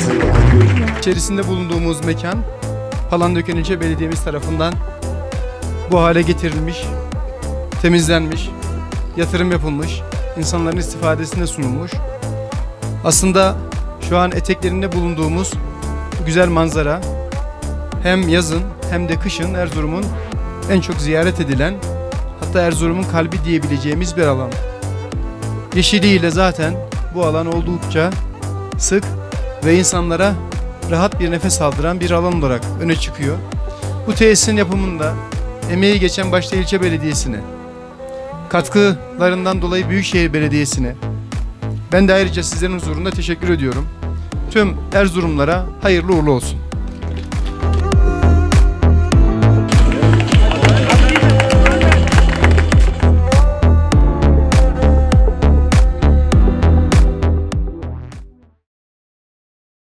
İçerisinde bulunduğumuz mekan Palandöken İlçe Belediye'miz tarafından bu hale getirilmiş, temizlenmiş, yatırım yapılmış, insanların istifadesine sunulmuş. Aslında şu an eteklerinde bulunduğumuz güzel manzara hem yazın hem de kışın Erzurum'un en çok ziyaret edilen, hatta Erzurum'un kalbi diyebileceğimiz bir alan. Yeşiliyle zaten bu alan oldukça sık ve insanlara rahat bir nefes aldıran bir alan olarak öne çıkıyor. Bu tesisin yapımında emeği geçen başta ilçe belediyesine, katkılarından dolayı Büyükşehir Belediyesi'ne, ben de ayrıca sizlerin huzurunda teşekkür ediyorum. Tüm Erzurumlara hayırlı uğurlu olsun.